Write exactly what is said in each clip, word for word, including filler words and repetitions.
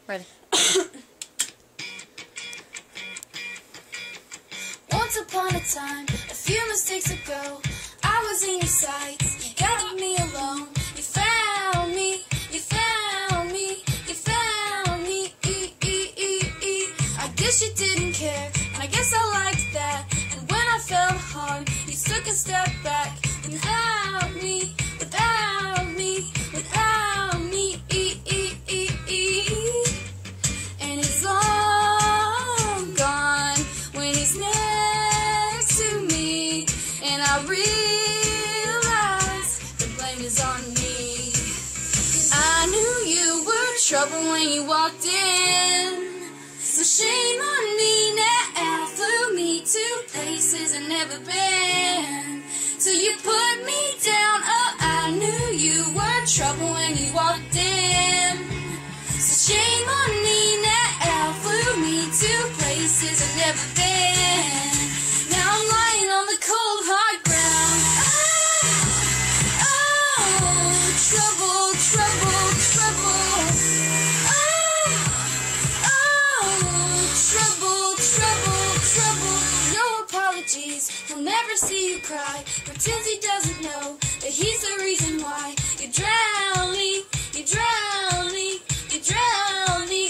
Ready. Once upon a time, a few mistakes ago, I was in your sights. You gathered me alone. You found me. You found me. You found me. E e e e. I guess you didn't care, and I guess I liked that. And when I fell hard, you took a step back. Without me, without me, without me. E e e e. And it's long gone when he's next to me, and I realize the blame is on me. I knew you were trouble when you walked in, so shame on me now. Flew me to places I've never been, till you put me down. Oh, I knew you were trouble when you walked in, so shame on me now. Flew me to places I've never been. Now I'm lying on the cold hard ground. Oh, oh, trouble, trouble, trouble. Oh, oh, trouble, trouble, trouble. No apologies, he'll never see you cry. Pretends he doesn't know that he's the reason why you're drowning, you're drowning, you're drowning.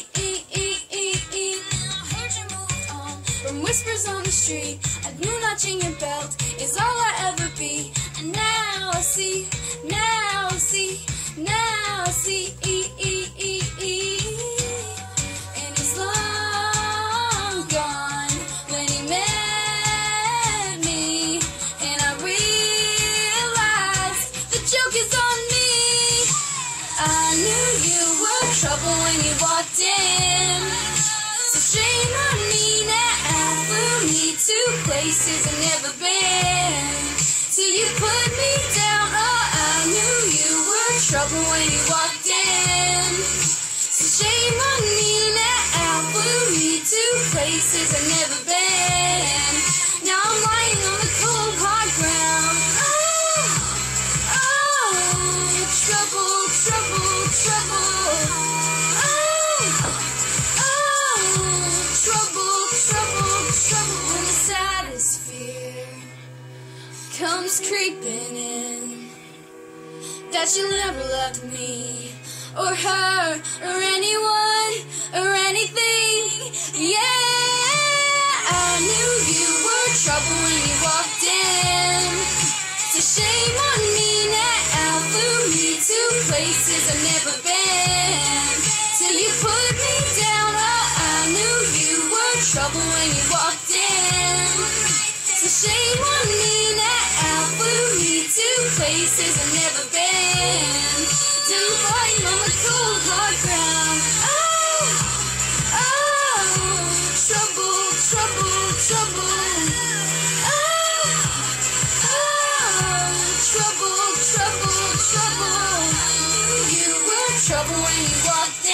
From whispers on the street, a new notch in your belt is all I ever be. And now I see, now I see, now I see. E e e e. And he's long gone when he met me, and I realized the joke is on me. I knew you were trouble when you walked in, so shame on me now. Flew me to places I've never been, till you put me down. Oh, I knew you were trouble when you walked in, so shame on me now. Flew me to places I've never been. Now I'm lying on the cold hard ground. Oh, oh, trouble, trouble, trouble. Oh, oh, trouble, trouble, trouble. When the saddest fear comes creeping in, that you never loved me or her or anyone or anything. Yeah, I knew you were trouble when you walked in, so shame on me now. Flew me to places I've never been, till you put me down. Oh, I knew you were trouble when you walked in, so shame on me now. Flew me to places I've never been, till you lying on the cold hard ground. Oh, oh, trouble, trouble, trouble. Oh, oh, trouble, trouble, trouble. You were trouble when you walked